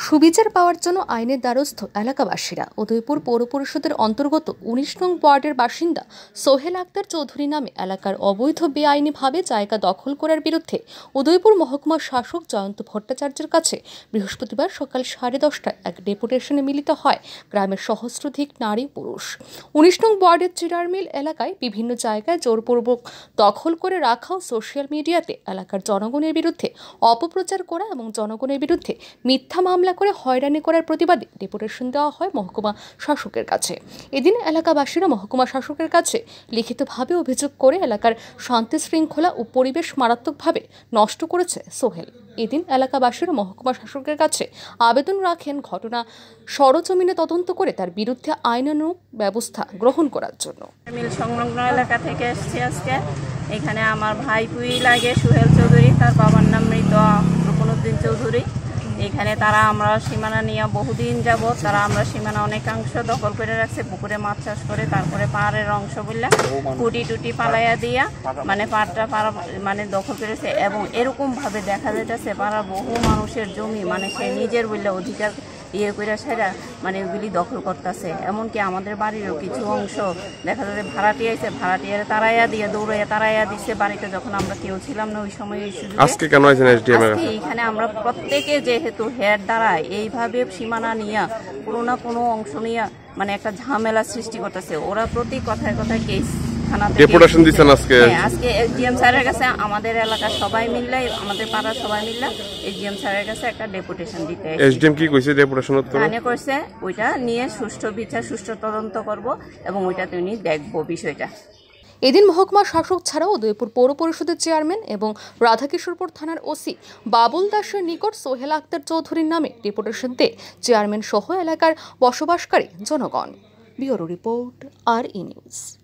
সুবিচার পাওয়ার জন্য আইনের দ্বারস্থ এলাকাবাসীরা। উদয়পুর পৌর পরিষদের অন্তর্গত ১৯ নং ওয়ার্ডের বাসিন্দা সোহেল আক্তার চৌধুরী নামে এলাকার অবৈধ বেআইনিভাবে জায়গা দখল করার বিরুদ্ধে উদয়পুর মহকুমা শাসক জয়ন্ত ভট্টাচার্যের কাছে বৃহস্পতিবার সকাল 10:30টায় এক ডেপুটেশনে মিলিত হয় গ্রামের সহস্রাধিক নারী পুরুষ। ১৯ নং ওয়ার্ডের চিরারমিল এলাকায় বিভিন্ন জায়গায় জোরপূর্বক দখল করে রাখাও সোশ্যাল মিডিয়াতে এলাকার জনগণের বিরুদ্ধে অপপ্রচার করা এবং জনগণের বিরুদ্ধে মিথ্যা মামলা করে হয়রানি করার প্রতিবাদে ডেপুটেশন দেওয়া হয় মহকুমা শাসকের কাছে। এদিন এলাকাবাসীরা মহকুমা শাসকের কাছে লিখিতভাবে অভিযোগ করে এলাকার শান্তি শৃঙ্খলা ও পরিবেশ মারাত্মকভাবে নষ্ট করেছে সোহেল। এদিন এলাকাবাসীরা মহকুমা শাসকের কাছে আবেদন রাখেন ঘটনা সরজমিনে তদন্ত করে তার বিরুদ্ধে আইনানুগ ব্যবস্থা গ্রহণ করার জন্য। মিল সংলগ্ন এলাকা থেকে এসেছি আজকে। এখানে আমার ভাইপুই লাগে সোহেল চৌধুরী, তার বাবার নাম মৃত রুকনুদ্দিন চৌধুরী। এখানে তারা আমরা সীমানা নিয়ে বহুদিন যাবত আমরা সীমানা অনেকাংশ দখল করে রাখছে, পুকুরে মাছ চাষ করে, তারপরে পাহাড়ের অংশ বললে কুটি টুটি পালাইয়া দিয়া মানে পাড়টা মানে দখল করেছে। এবং এরকমভাবে দেখা যাইতেছে পাড়ার বহু মানুষের জমি মানে সে নিজের বললে অধিকার করে সেরা মানে ওগুলি দখল করতেছে। এমনকি আমাদের বাড়িরও কিছু অংশ দেখা যাচ্ছে ভাড়াটিয়াইছে, ভাড়াটিয়ারে তারাইয়া দিয়ে দৌড়াইয়া তারাইয়া দিচ্ছে বাড়িতে, যখন আমরা কেউ ছিলাম না ওই সময়। আজকে কেন এখানে আমরা প্রত্যেকে যেহেতু হেড দ্বারা এইভাবে সীমানা নিয়ে কোনো না কোনো অংশ নিয়ে মানে একটা ঝামেলা সৃষ্টি করতেছে। ওরা প্রতি কথায় কথায় কেস ডেপুটেশন দিচ্ছেন আজকে এসডিএম স্যারের কাছে, আমাদের এলাকার সবাই মিললে, আমাদের পাড়ার সবাই মিললে এসডিএম স্যারের কাছে একটা ডেপুটেশন দিতে। এসডিএম কি কইছে ডেপুটেশন করছে ওইটা নিয়ে সুষ্ঠু বিচার সুষ্ঠু তদন্ত করব এবং ওইটাতে উনি দেখবো বিষয়টা। এদিন মহকুমা শাসক ছাড়াও উদয়পুর পৌর পরিষদের চেয়ারম্যান এবং রাধাকিশোরপুর থানার ওসি বাবুল দাসের নিকট সোহেল আক্তার চৌধুরীর নামে ডেপুটেশন দেয় চেয়ারম্যান সহ এলাকার বসবাসকারী জনগণ। Bureau report, RE news.